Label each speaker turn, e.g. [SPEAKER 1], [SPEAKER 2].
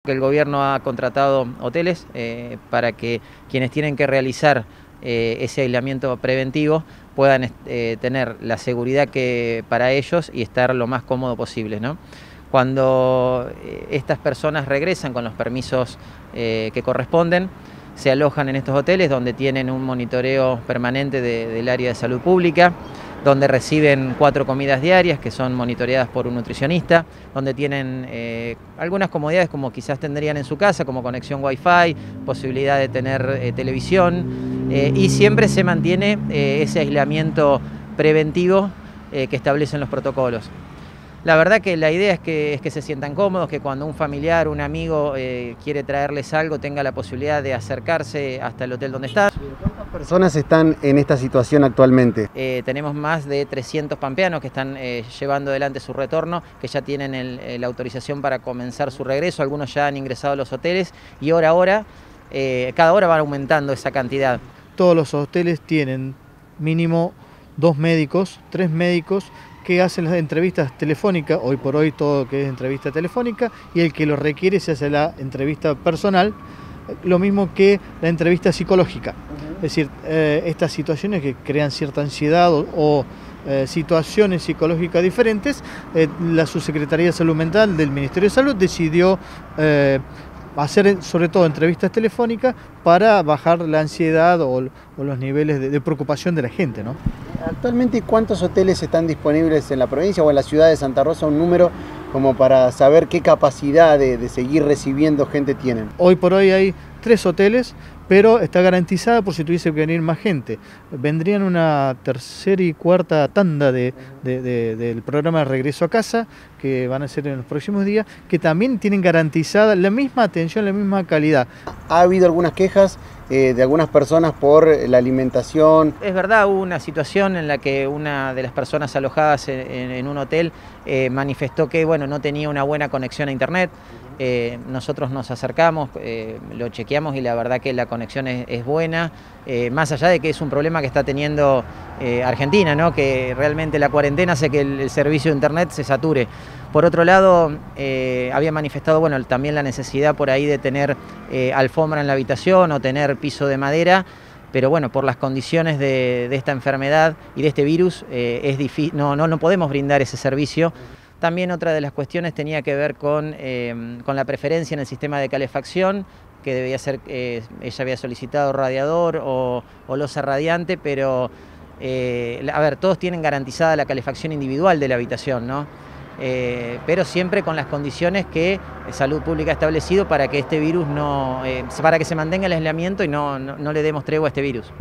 [SPEAKER 1] que el gobierno ha contratado hoteles para que quienes tienen que realizar ese aislamiento preventivo puedan tener la seguridad que para ellos y estar lo más cómodo posible, ¿no? Cuando estas personas regresan con los permisos que corresponden, se alojan en estos hoteles donde tienen un monitoreo permanente del área de salud pública, donde reciben 4 comidas diarias que son monitoreadas por un nutricionista, donde tienen algunas comodidades como quizás tendrían en su casa, como conexión Wi-Fi, posibilidad de tener televisión, y siempre se mantiene ese aislamiento preventivo que establecen los protocolos. La verdad que la idea es que se sientan cómodos, que cuando un familiar, un amigo quiere traerles algo, tenga la posibilidad de acercarse hasta el hotel donde están.
[SPEAKER 2] ¿Cuántas personas están en esta situación actualmente?
[SPEAKER 1] Tenemos más de 300 pampeanos que están llevando adelante su retorno, que ya tienen la autorización para comenzar su regreso. Algunos ya han ingresado a los hoteles y hora a hora, cada hora va aumentando esa cantidad.
[SPEAKER 3] Todos los hoteles tienen mínimo 2 médicos, 3 médicos, que hacen las entrevistas telefónicas, hoy por hoy todo que es entrevista telefónica, y el que lo requiere se hace la entrevista personal, lo mismo que la entrevista psicológica. Es decir, estas situaciones que crean cierta ansiedad o situaciones psicológicas diferentes, la Subsecretaría de Salud Mental del Ministerio de Salud decidió hacer sobre todo entrevistas telefónicas para bajar la ansiedad o los niveles de preocupación de la gente, ¿no?
[SPEAKER 2] Actualmente, ¿cuántos hoteles están disponibles en la provincia o en la ciudad de Santa Rosa? Un número como para saber qué capacidad de seguir recibiendo gente tienen.
[SPEAKER 3] Hoy por hoy hay 3 hoteles, pero está garantizada por si tuviese que venir más gente. Vendrían una tercera y cuarta tanda del programa de regreso a casa, que van a ser en los próximos días, que también tienen garantizada la misma atención, la misma calidad.
[SPEAKER 2] ¿Ha habido algunas quejas de algunas personas por la alimentación?
[SPEAKER 1] Es verdad, hubo una situación en la que una de las personas alojadas en un hotel manifestó que no tenía una buena conexión a internet. Nosotros nos acercamos, lo chequeamos y la verdad que la conexión es buena, más allá de que es un problema que está teniendo Argentina, ¿no? Que realmente la cuarentena hace que el servicio de internet se sature. Por otro lado, había manifestado también la necesidad por ahí de tener alfombra en la habitación o tener piso de madera, pero por las condiciones de esta enfermedad y de este virus es difícil, no podemos brindar ese servicio. También otra de las cuestiones tenía que ver con la preferencia en el sistema de calefacción, que debía ser, ella había solicitado radiador o losa radiante, pero todos tienen garantizada la calefacción individual de la habitación, ¿no? Pero siempre con las condiciones que Salud Pública ha establecido para que este virus para que se mantenga el aislamiento y no le demos tregua a este virus.